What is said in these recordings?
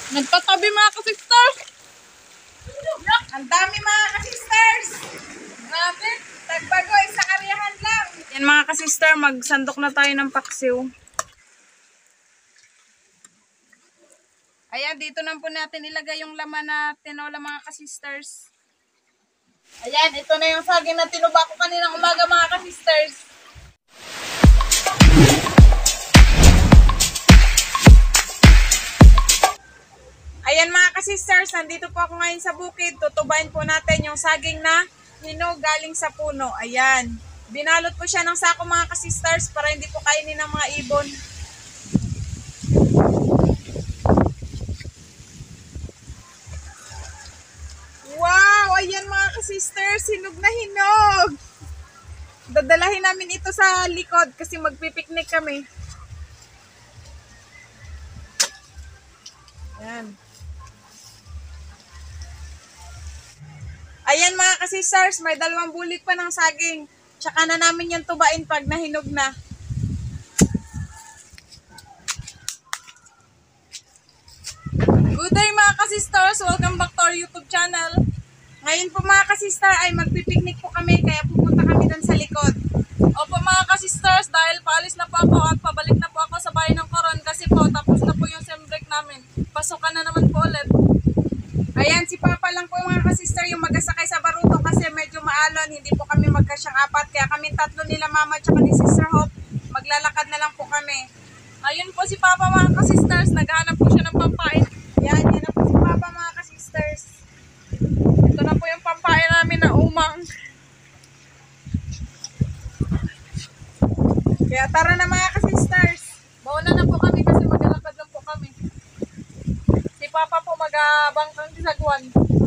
Nagpatabi mga ka-sisters. Ang dami mga ka-sisters. Grabe. Tagbagoy sa kariyahan lang. Yan mga ka-sister, magsandok na tayo ng paksiw. Ayan, dito na po natin ilagay yung laman na tinola mga ka-sisters. Ayan, ito na yung saging na tinuba ko kaninang umaga mga ka-sisters. Ayan mga ka-sisters, nandito po ako ngayon sa bukid. Tutubain po natin yung saging na hinog galing sa puno. Ayan. Binalot po siya ng sako mga ka-sisters para hindi po kainin ng mga ibon. Wow! Ayan mga ka-sisters, hinog na hinog! Dadalahin namin ito sa likod kasi magpipiknik kami. Ayan. Ayan mga ka-sisters, may 2 bulik pa ng saging. Tsaka na namin yung tubain pag nahinog na. Good day mga ka-sisters, welcome back to our YouTube channel. Ngayon po mga ka-sister ay magpipiknik po kami kaya pupunta kami doon sa likod. Opo mga ka-sisters, dahil paalis na po ako at pabalik na po ako sa bahay ng Coron kasi po tapos na po yung sem break namin. Pasokan na naman po ulit. Ayan, si Papa lang po mga ka-sister yung mag-asakay sa baruto kasi medyo maalon. Hindi po kami magkasyang 4 kaya kami 3 nila mama at ni Sister Hope. Maglalakad na lang po kami. Ayun po si Papa mga ka-sisters, naghahanap po siya ng pampain. Yan na po si Papa mga ka-sisters. Ito na po yung pampain namin na umang. Kaya tara na mga ka-sisters. Bauna na po kami kasi maglalakad lang po kami. Si Papa po mag-abangkang disagwan.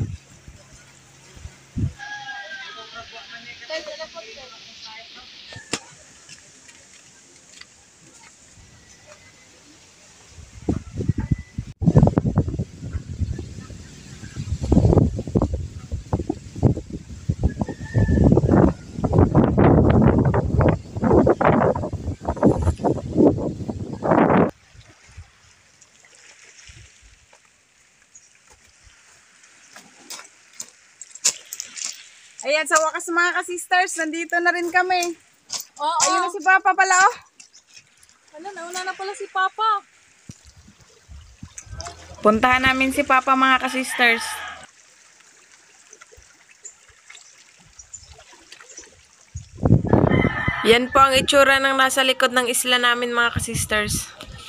Ayan, sa wakas mga ka-sisters, nandito na rin kami. Oo. Ayun na si Papa pala, oh. Ano, nauna na pala si Papa. Puntahan namin si Papa mga ka-sisters. Yan po ang itsura ng nasa likod ng isla namin mga ka-sisters.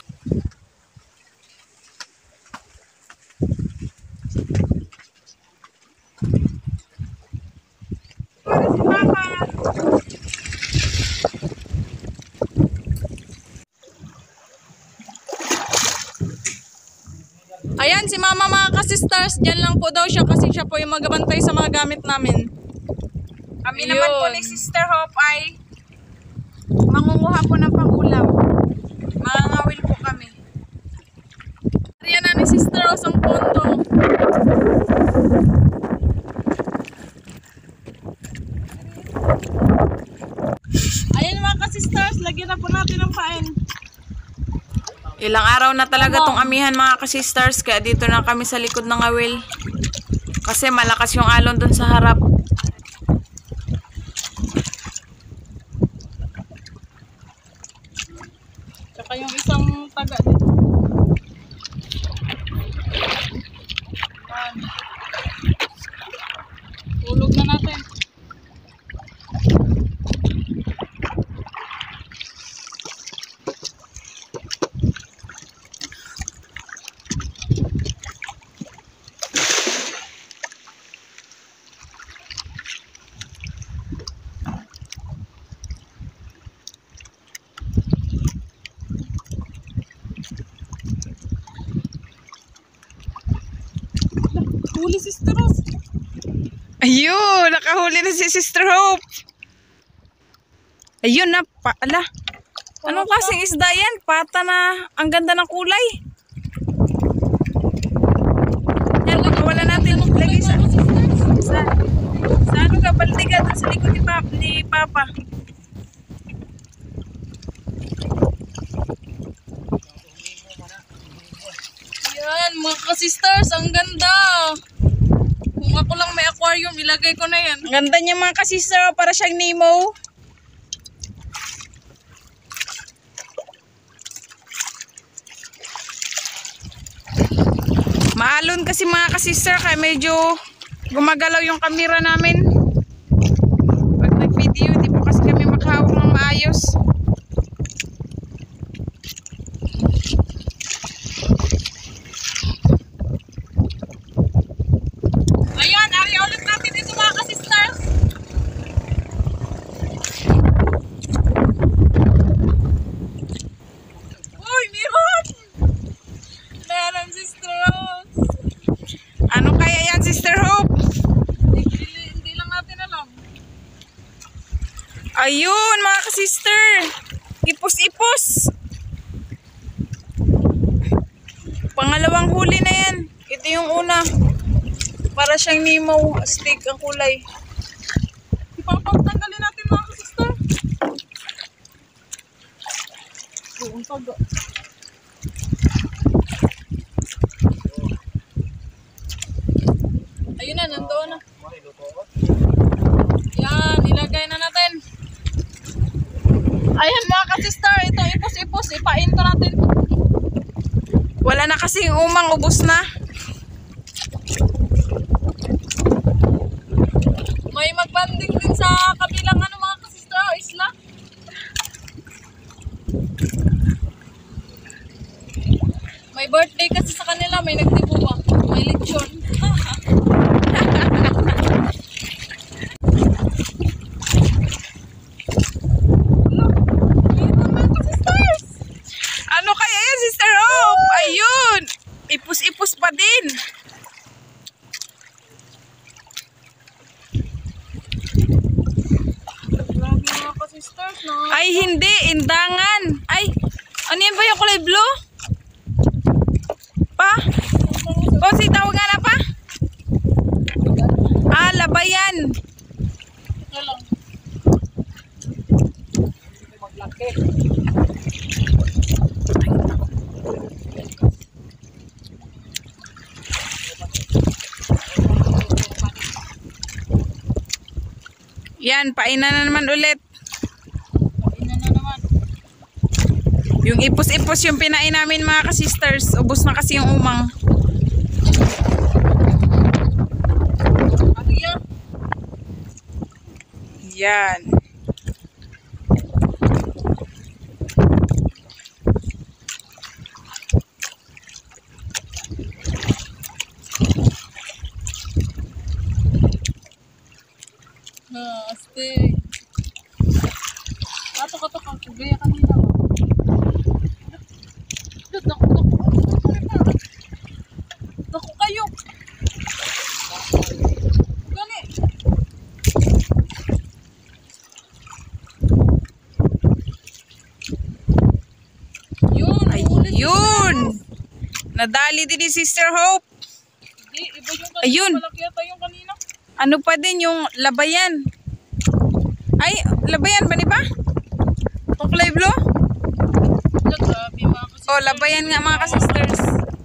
Ayan, si Mama mga ka-sisters, dyan lang po daw siya kasi siya po yung magabantay sa mga gamit namin. Kami naman po ni Sister Hope ay mangunguha po ng pangulam. Mangangawil po kami. Ayan na ni Sister Rose ang pondo. Ayan mga ka-sisters, lagyan na po natin ng pain. Ilang araw na talaga tong amihan mga ka-sisters, kaya dito na kami sa likod ng awil. Kasi malakas yung alon dun sa harap. Tsaka yung isang taga dito. Tulog na natin. Huli si Sister Rose. Ayun, nakahuli na si Sister Hope. Ayun na, ala. Anong klaseng isda yan? Pata na, ang ganda ng kulay. Yan, wala natin lagi sa ano ka, baldiga doon sa likod ni Papa. Yan, mga ka-sisters, ang ganda. Kung ako lang may aquarium, ilagay ko na yan. Ang ganda niya mga ka-sister, para siyang Nemo. Maalon kasi mga ka-sister, kaya medyo gumagalaw yung camera namin. Pag nag-video, hindi po kasi kami makahawak ng maayos. Ayan, area ulit natin dito mga ka-sisters. Uy, meron! Meron, sisters. Ano kaya yan, Sister Hope? Hindi lang natin alam. Ayun, mga ka-sister. Ipos-ipos. Pangalawang huli na yan. Ito yung una. Para siyang Nemo. Astig ang kulay. Ipapagtanggalin natin mga ka-sister. Ang taga. Ayun na, nandoon na. Yan, ilagay na natin. Ayan mga ka-sister, ito ipos-ipos, ipain ko natin. Wala na kasing umang, ubos na. May magbanding din sa kabilang ano mga ka-sister, isla. May birthday kasi sa kanila, may nagtibuwa. May lechon. Ano kaya yan, Sister Hope? Ayun! Ipus-ipus pa din. Grabe mga ka-sisters, no? Ay, hindi. Indangan. Ay, ano yan ba yung kulay blue? Pa? Konsi, tawag nga na pa? Ah, labayan. Ito lang. Maglaki. Yan, painan na naman ulit. Painan na naman. Yung ipos-ipos yung pinain namin mga ka-sisters. Ubus na kasi yung umang. Yan. Astig. Katok-katok ang kugaya kanina. Dako kayo. Gani. Yun. Nadali din ni Sister Hope. Hindi, iba yung kanina. Ayun. Malaki yata yung kanina. Ano pa din yung labayan? Ay, labayan ba ni pa? Itong kulay blue? Oh, labayan nga mga ka-sisters.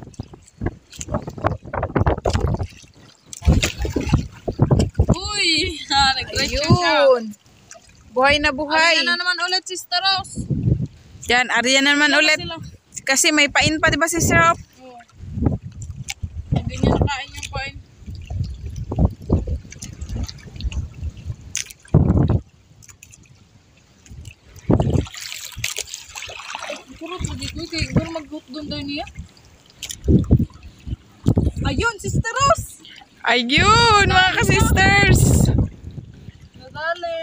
Uy! Nag-lecture siya. Buhay na buhay. Ariyan na naman ulit, Sister Rose. Yan, ariyan na naman ulit. Kasi may pain pa, diba, Sister Rose? Oo. Hindi niya nakain yung pain. Ayun, Sister Rose! Ayun, mga ka-sisters! Nadali.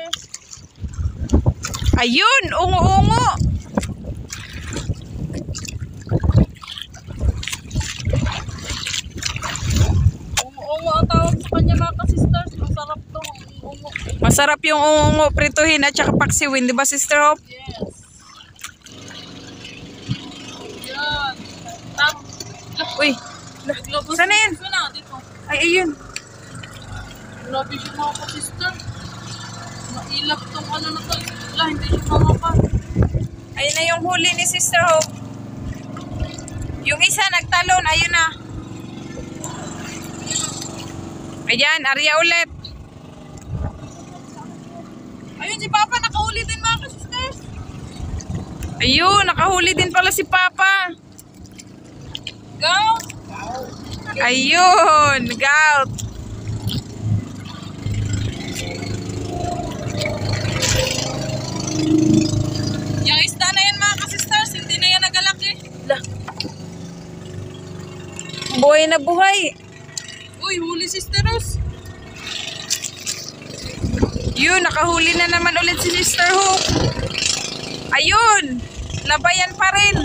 Ayun, ungo-ungo! Ungo-ungo ang tawag sa kanya mga ka-sisters. Masarap to, ungo-ungo. Masarap yung ungo-ungo, prituhin at saka paksiwin, di ba, Sister Hope? Yes. Yan. Uy, saan na yan? Ay, ayun. Grabe siya mga ka-sister. Mailap tong ano na to. Wala, hindi siya mamapa. Ayun na yung huli ni Sister Hope. Yung isa nagtalon, ayun na. Ayan, Arya ulit. Ayun si Papa, nakahuli din mga ka-sisters. Ayun, nakahuli din pala si Papa. Go! Ayun, gout. Yung isda na yan mga ka-sisters, hindi na yan nagalaki. Buhay na buhay. Uy, huli Sister Rose. Yun, nakahuli na naman ulit si Sister Hope. Ayun, labayan pa rin.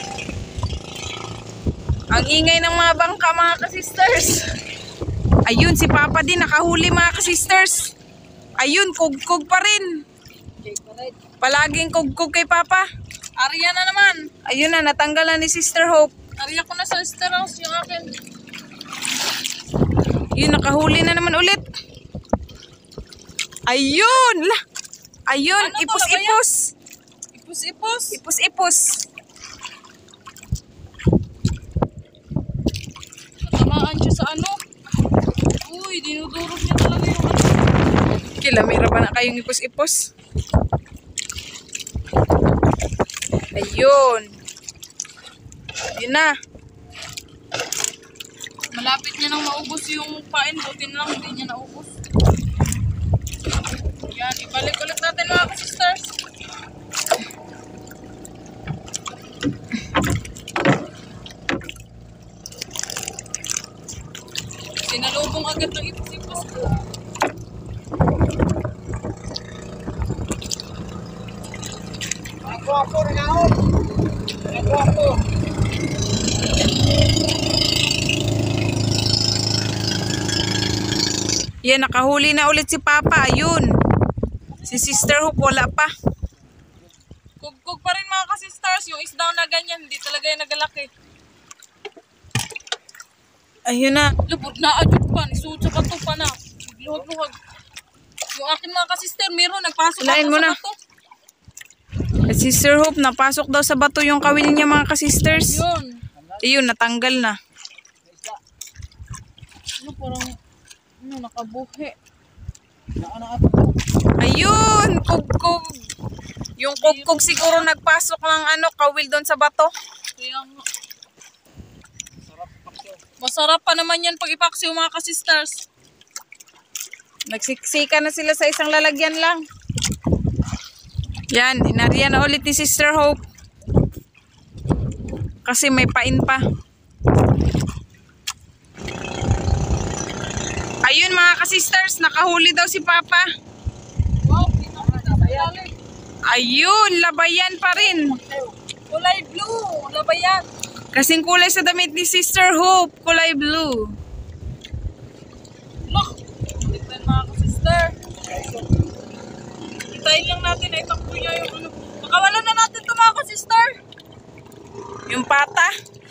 Ang ingay ng mga bangka mga ka-sisters. Ayun, si Papa din nakahuli mga ka-sisters. Ayun, kugkog pa rin. Palaging kugkog kay Papa. Arya na naman. Ayun na, natanggal na ni Sister Hope. Arya ko na sa Sister Rose, yung akin. Yun, nakahuli na naman ulit. Ayun! Ayun, ano ipos-ipos. Ipos-ipos? Ipos-ipos. Natamaan siya sa ano? Uy, dinudurog niya talaga yung ano. Kilamira ba na kayong ipos-ipos? Ayun. Yun na. Malapit niya nang maubos yung pain. Buti na lang, hindi niya naubos. Yan, ibalik ulit natin mga ka-sisters. Sinalubong agad ng ipos-ipos ko. Ako rin ako. Ako. Yan, nakahuli na ulit si Papa. Ayun. Si Sister Hope wala pa. Kugkog pa rin mga ka-sisters. Yung isda na ganyan, hindi talaga yung nagalaki. Ayun na. Lubog na adjud pa. Nisuot sa bato pa na. Luhag-luhag. Yung akin mga ka-sister, meron. Nagpasok Lain ako mo sa na. bato. Sister Hope, napasok daw sa bato yung kawil niya mga ka-sisters. Yun. Ayun, natanggal na. Ano parang, ano, nakabuhi. Ayun, kugkog. Yung kugkog siguro nagpasok ng ano, kawil doon sa bato. Kaya nga. Masarap pa naman yan pag ipaksiw mga ka-sisters. Nagsiksika na sila sa isang lalagyan lang. Yan, inarya na ulit ni Sister Hope. Kasi may pain pa. Ayun mga ka-sisters, nakahuli daw si Papa. Wow, kita. Ayun, labayan pa rin. Kulay blue, labayan. Kasing kulay sa damit ni Sister Hope, kulay blue. Look, tignan mga ka-sister. Hitayin lang natin, ay takbo niya yung ano. Makawalan na natin ito mga ka-sister. Yung pata.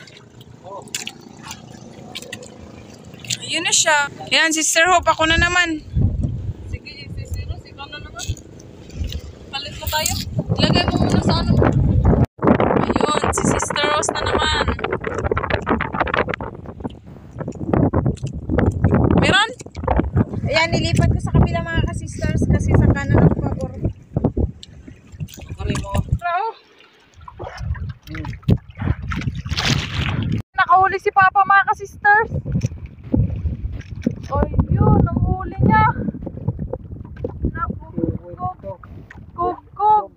Ayun na siya. Yan, Sister Hope, ako na naman. Sige, Rose, ikaw na naman. Palit mo tayo. Ilagay mo muna sa ano. Ayun, si Sister Rose na naman. Meron? Ayan, nilipat ko sa kabila mga ka-sisters kasi sa kanan ang pabor. Bravo. Nakahuli si Papa mga ka-sisters. Ayun, ang huli niya. Nakukog. Kugkog.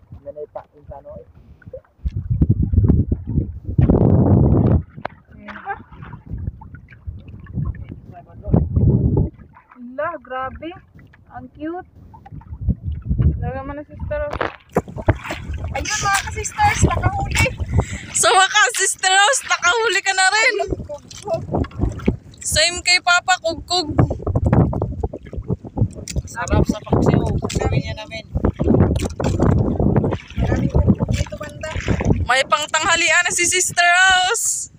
Ala, grabe. Ang cute. Laga mo na, Sister Rose. Ayun mga ka-sisters, nakahuli. Sa wakas, Sister Rose, nakahuli ka na rin. Same kay Papa, kugkog. Sarap sa paksiw. Sabi niya namin. Maraming kugkog dito banda. May pangtanghalian na si Sister Rose.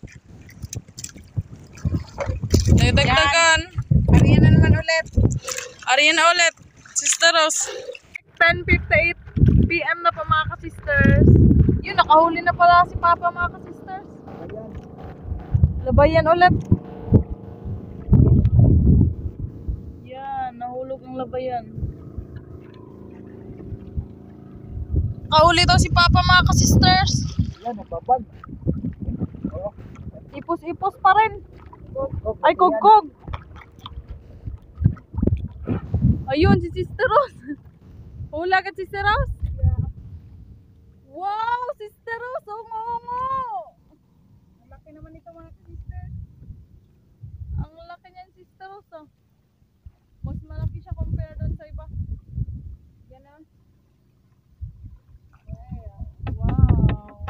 Nagdagdagan. Ariyan na naman ulit. Ariyan na ulit, Sister Rose. 10:58 PM na pa mga ka-sisters. Yun, nakahuli na pala si Papa mga ka-sisters. Ayan. Labayan ulit. Yan, nahulog ang labayan. Kahuli daw si Papa mga ka-sisters. Yan, nababag. Ipos-ipos pa rin. Ay, kugkog. Ayun, si Sister Rose. Hula ka, Sister Rose? Wow, Sister Rose, ungo-ungo. Ang laki naman ito mga sister. Ang laki niyan, Sister Rose. Oh. Mas malaki siya compare doon sa iba. Yan na. Wow.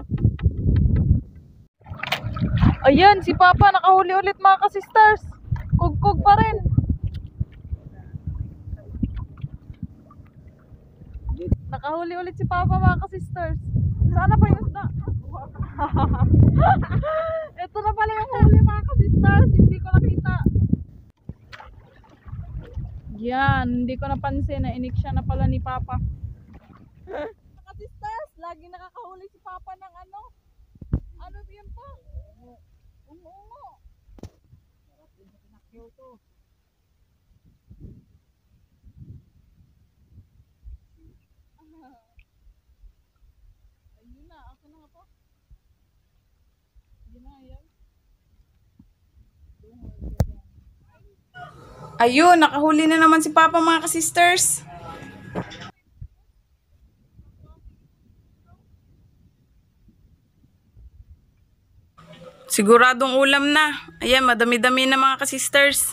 Ayan, si Papa nakahuli ulit mga ka-sisters. Kugkog pa rin. Nakahuli ulit si Papa mga ka-sisters. Sana pa yung isda? Ito na pala yung huli mga ka-sisters. Hindi ko nakita. Yan, hindi ko napansin na inik siya na pala ni Papa. Mga ka-sisters, lagi nakakahuli si Papa ng ano? Ano yan po? Ungo-ungo. Sarap din sa pinakyaw to. Ayun na, ako na nga po. Yun na, yan. Ayun, nakahuli na naman si Papa mga ka-sisters. Siguradong ulam na. Ayan, madami-dami na mga ka-sisters.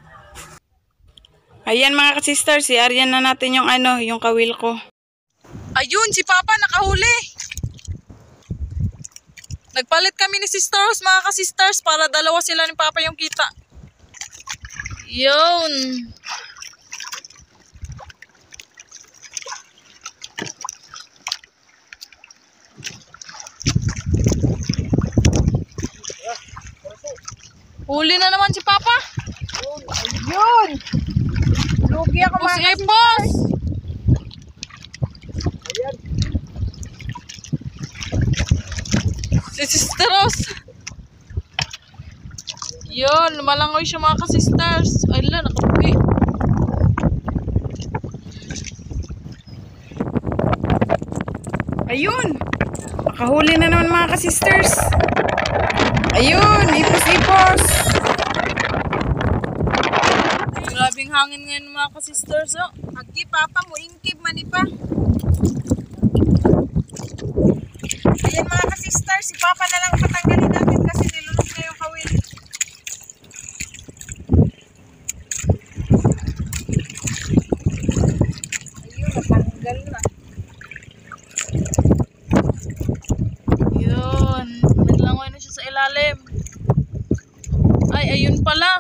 Ayan mga ka-sisters, i-aryan na natin yung ano, yung kawil ko. Ayun, si Papa nakahuli. Nagpalit kami ni Sister Rose mga ka-sisters para dalawa sila ni Papa yung kita. Yun. Huli na naman si Papa. Yun! Lugi ako mga Ipos-ipos! Si Sister Rose. Yun, lumalangoy siya mga ka-sisters. Ay lang, nakabugi. Ayun! Nakahuli na naman mga ka-sisters. Ayun, ipos-ipos. Grabing hangin ngayon mga ka-sisters. Oh. Agi, Papa mo, ingkib, manipa. Ayan mga ka-sisters, si Papa na lang patanggalin natin kasi nilulog na yung kawil. Ayun, natanggal na. Yun, naglangoy na siya sa ilalim. Ay, ayun pala.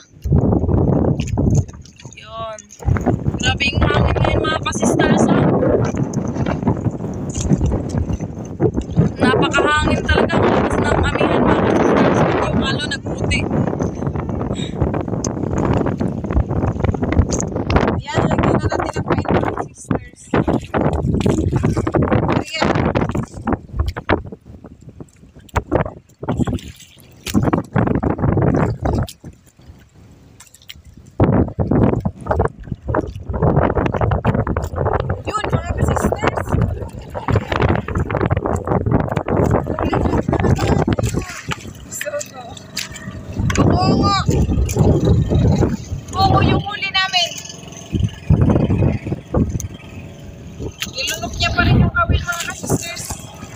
Yun. Grabing hangin ngayon mga ka-sisters. Oh. Napakahangin talaga. Malakas na ang amihan mga ka-sisters. Yung halo nagputi. Ayan, lagyan na natin ang pain mga sisters. Ayan. Yun mga ka-sisters. Oo. Oo, yung huli namin. Nilunok niya pa rin yung kawil mga ka-sisters.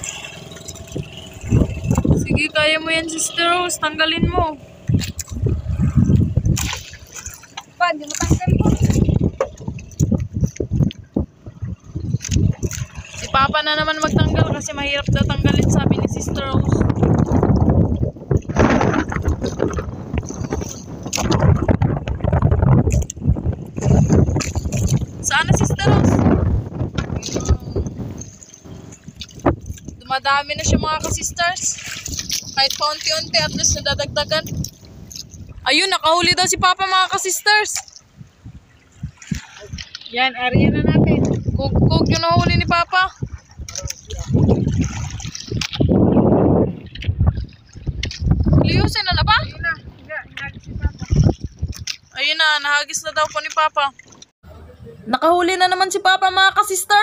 Sige, kaya mo yan, Sister Rose. Tanggalin mo. Pa, hindi mo tanggal mo. Si Papa na naman magtanggal kasi mahirap daw tanggalin, sabi ni Sister Rose. Saan na Sister Rose? Dumadami na siya mga ka-sisters. Kahit paunti-unti at least nadadagdagan. Ayun, nakahuli daw si Papa mga ka-sisters. Yan, area na natin. Kug yung nahuli ni Papa. Liusin na ba? Ayun na. Ayun na, nahagis na daw po ni Papa. Nakahuli na naman si Papa, mga ka-sister.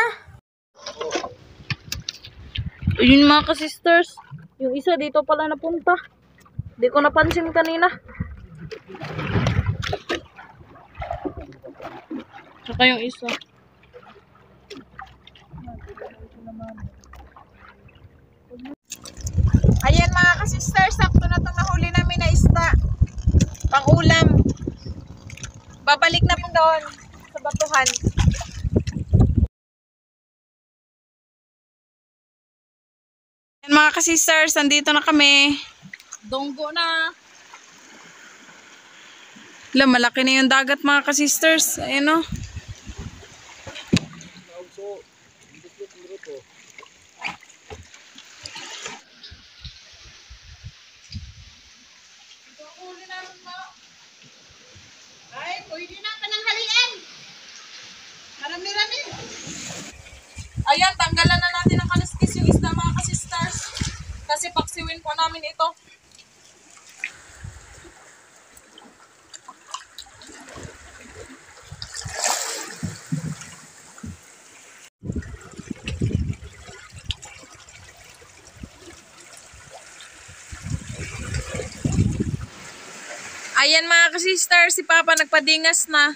Ayun, mga ka-sisters. Yung isa dito pala napunta. Hindi ko napansin kanina. Saka yung isa. Ayan mga ka-sister, sakto na itong nahuli namin na isda. Pang-ulam. Babalik na po doon sa batuhan. Ayan mga ka-sisters, nandito na kami. Donggo na. Alam, malaki na yung dagat mga ka-sisters. Ayan o. Ay, pwede na pananghalian. Marami-rami. Ayan, tanggalan na natin ang kaliskis yung isda, mga ka-sisters. Kasi paksiwin po namin ito. Ayan mga ka-sister, si Papa nagpadingas na.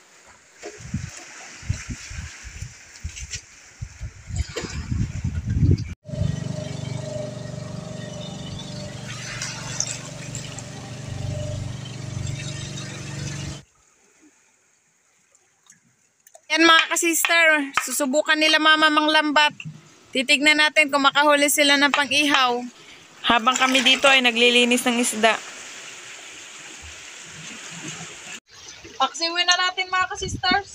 Ayan mga ka-sister, susubukan nila mama manglambat. Titignan natin kung makahuli sila ng pang-ihaw. Habang kami dito ay naglilinis ng isda. Paksiwin na natin, mga ka-sisters.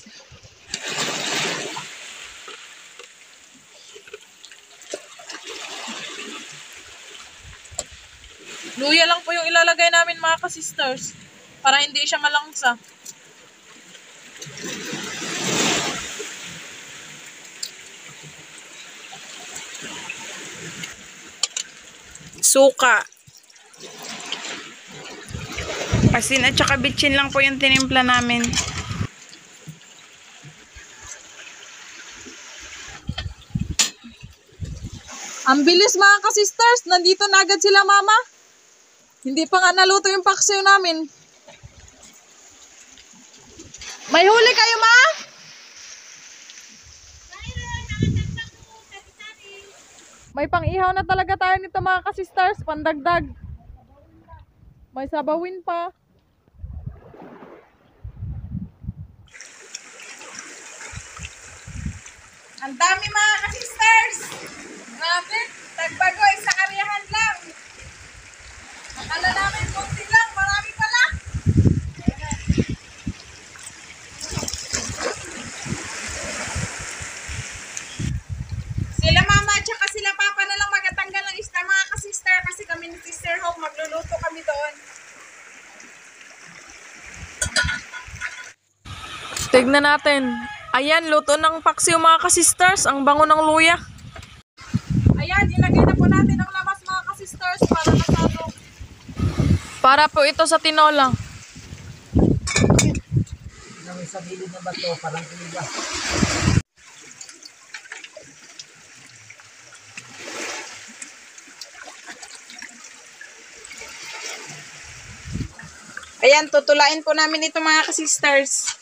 Luya lang po yung ilalagay namin, mga ka-sisters. Para hindi siya malangsa. Suka. Asin at saka bitchin lang po yung tinimpla namin. Ang bilis, mga ka-sisters. Nandito na agad sila, mama. Hindi pa nga naluto yung paksiw namin. May huli kayo, ma? May pang-ihaw na talaga tayo nito, mga ka-sisters. Pandagdag. May sabawin pa. Ang dami mga ka-sisters! Grabe, tagbagoy sa kariyahan lang. Akala namin konti lang, marami pala. Sila mama at saka sila papa na lang magatanggal ng isda mga ka-sister kasi kami ni Sister Hope magluluto kami doon. Tignan natin. Ayan, luto ng paksiw, mga ka-sisters. Ang bango ng luya. Ayan, ilagay na po natin ang lamas mga ka-sisters para masalo. Para po ito sa tinola. Namin sa gilid ng bato, parang tuliga. Ayan, tutulain po namin ito mga ka-sisters.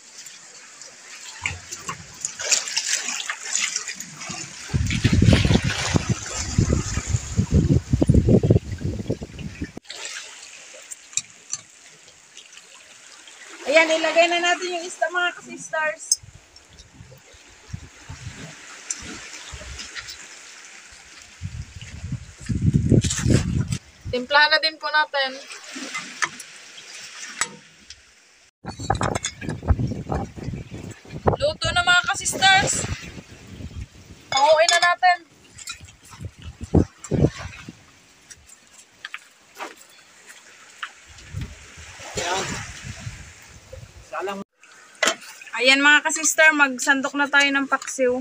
Ayan, ilagay na natin yung isda mga ka-sisters. Timplahan na din po natin. Luto na, mga ka-sisters. Panguin na natin. Salang Ayan mga ka-sister, magsandok na tayo ng paksiw.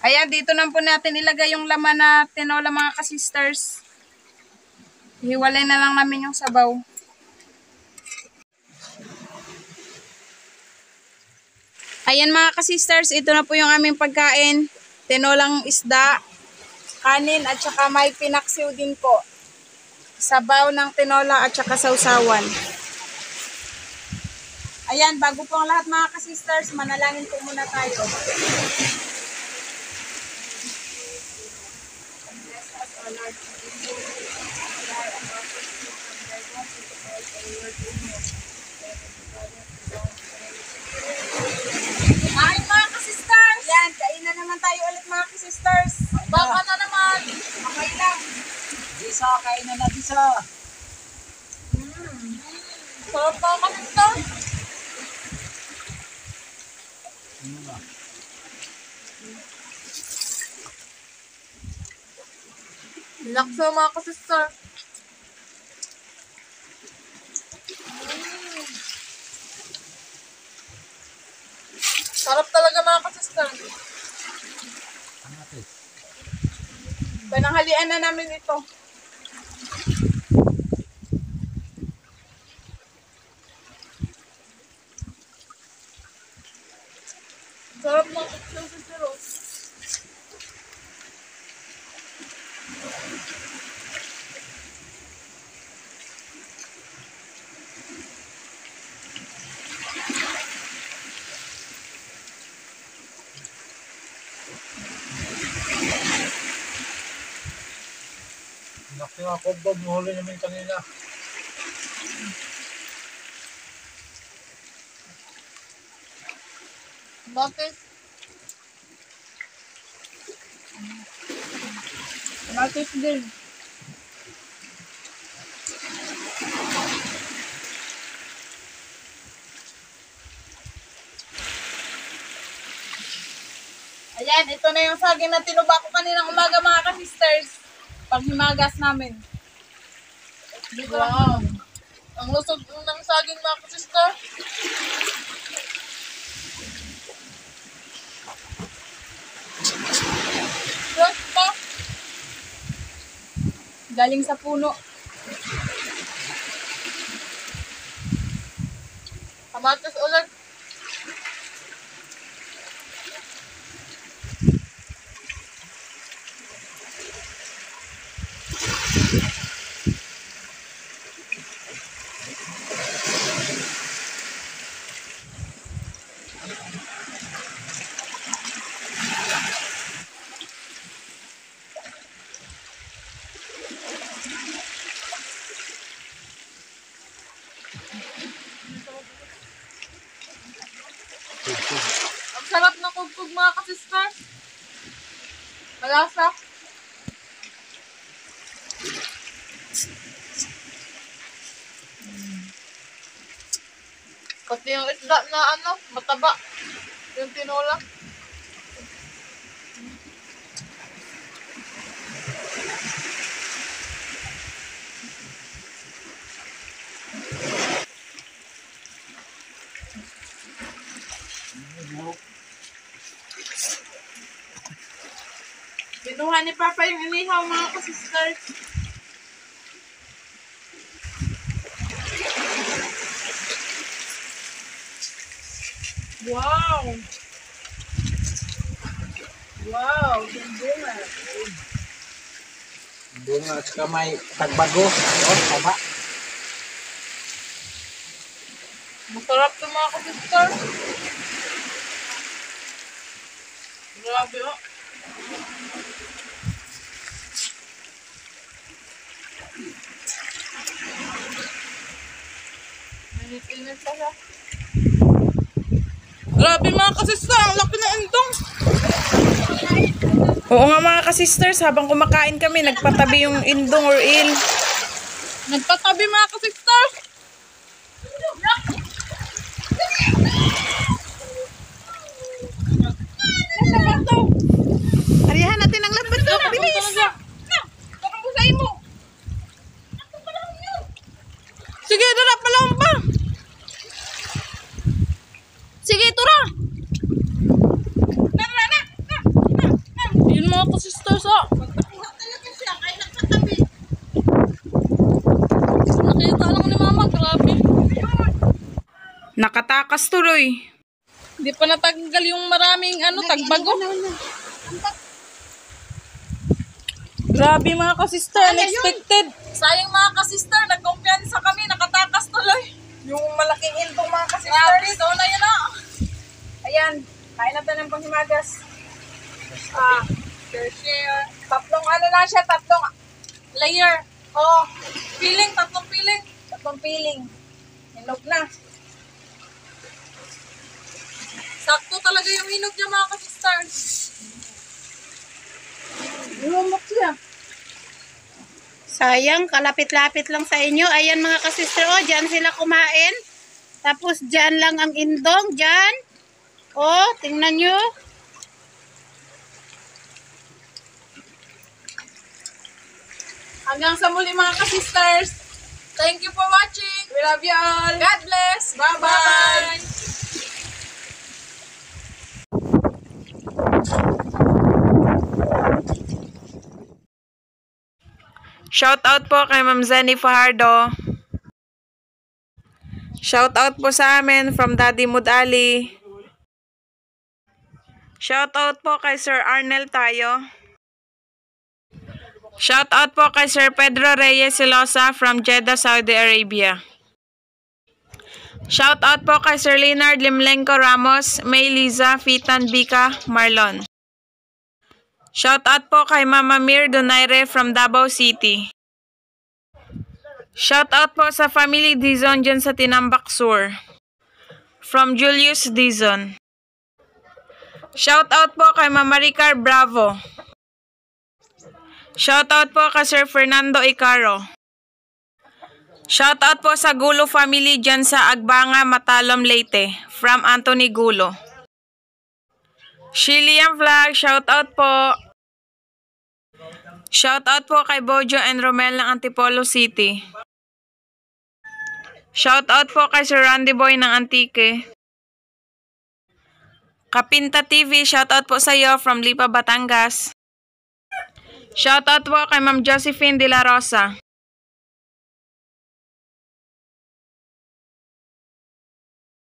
Ayan, dito na po natin ilagay yung laman na tinola mga ka-sisters. Hiwalay na lang namin yung sabaw. Ayan mga ka-sisters, ito na po yung aming pagkain. Tinolang isda, kanin at saka may pinaksiw din po. Sabaw ng tinola at saka sausawan. Ayan, bago po ang lahat mga ka-sisters, manalangin po muna tayo. Kain mga ka-sisters! Yan, kain na naman tayo ulit mga ka-sisters. Baka na naman. Okay lang. Bisa, kain na bisa. Sarap mga ka-sisters. Laksa mga ka-sisters. Sarap talaga mga ka-sisters. Pananghalian na namin ito. Sarap ng ka-sisters. Laki nga kobog, mahuli namin kanina. Bakit? Bakit din? Ayan, ito na yung saging na tinuba ko kaninang umaga mga ka-sisters. Paghimagas namin. Wow. Ang lusog ng saging mga ka-sister. Fresh pa. Galing sa puno. Kamatis ulit. Ang sarap ng kugkog mga ka-sister. Malasa. Pati yung isda na mataba. Yung tinola. Binuha ni Papa yung inihaw mga ka-sisters. Wow! Wow! Bunga! Bunga at saka may tagbago. Oh, tama. Masarap ito mga ka-sisters. Grabe oh. Init-init pa siya. Grabe mga ka-sister, ang laki na indong. Oo nga mga ka-sisters, habang kumakain kami, nagpatabi yung indong or il. Nagpatabi mga ka-sisters. Ariyahan natin ang lambat na. Bilis! Baka busain mo. Sige, dara pala ba? Sige, tura. Na. Nakatakas tuloy. Hindi pa natanggal yung maraming tagbago. Grabe mga kasister, unexpected. Sayang mga kasister, nagkumpiyansa kami, nakatakas tuloy. Yung malaking ilbong mga kasister. Grabe, doon na yun Ayan, kain natin ng panghimagas. Share. Tatlong lang siya, tatlong layer. Piling, tatlong piling. Tatlong piling. Hinog na. Sakto talaga yung hinog niya mga kasisters. Lumok siya. Sayang, kalapit-lapit lang sa inyo. Ayan mga kasister, dyan sila kumain. Tapos dyan lang ang indong, dyan. Tingnan nyo. Hanggang sa muli mga kasisters. Thank you for watching. We love you all. God bless. Bye-bye. Shout out po kay Ma'am Zenny Fajardo. Shout out po sa amin from Daddy Mudali. Shout out po kay Sir Arnel Tayo. Shout out po kay Sir Pedro Reyes Silosa from Jeddah, Saudi Arabia. Shout out po kay Sir Leonard Limlenko Ramos, May Liza, Fitan Bika, Marlon. Shout out po kay Mama Mir Donaire from Davao City. Shout out po sa family Dizon dyan sa Tinambak Sur. From Julius Dizon. Shout out po kay Mama Ricar Bravo. Shout out po kay Sir Fernando Icaro. Shout out po sa Gulo family dyan sa Agbanga, Matalom, Leyte. From Anthony Gulo. Shilian Vlog, shout out po. Shout out po kay Bojo and Romel ng Antipolo City. Shout out po kay Sir Randy Boy ng Antique. Kapinta TV, shout out po sa iyo from Lipa, Batangas. Shout out po kay Ma'am Josephine De La Rosa.